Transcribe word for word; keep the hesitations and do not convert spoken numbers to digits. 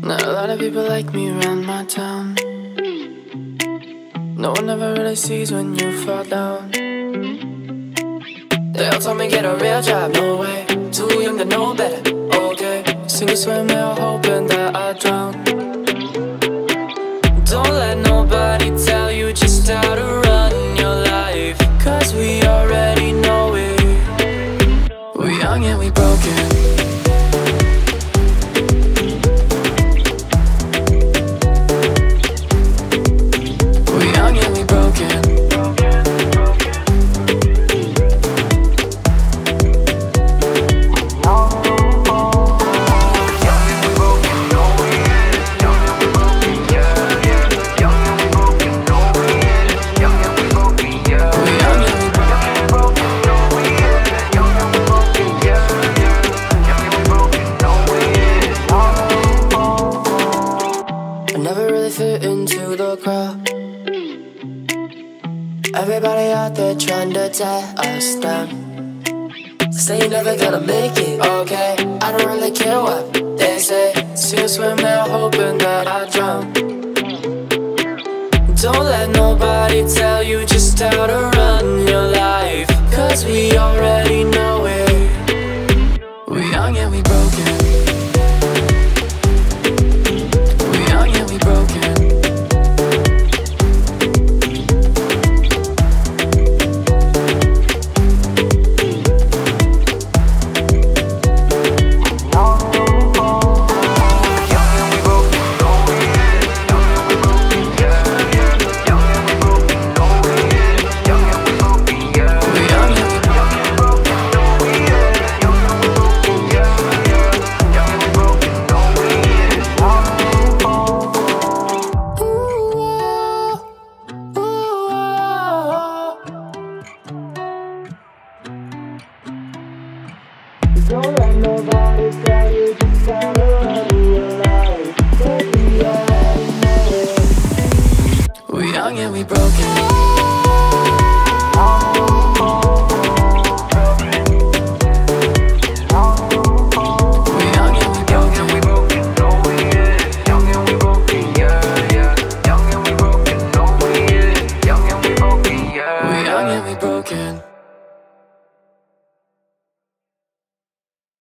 Not a lot of people like me around my town. No one ever really sees when you fall down. They all told me get a real job, no way. Too young to know better, okay. Sink or swim, they're all hoping that I drown. Don't let nobody tell you just how to run your life, cause we already know it. We're young and we broken. We're young and we broken. Fit into the crowd. Everybody out there trying to tie us down. Say you're never gonna make it, okay. I don't really care what they say. Sink or swim, they're hoping that I drown. Don't let nobody tell you just how to run your life, cause we already know it. We're young and we broken. Don't let nobody tell you just how to run your life, 'cause we already know it. We're young and we broken.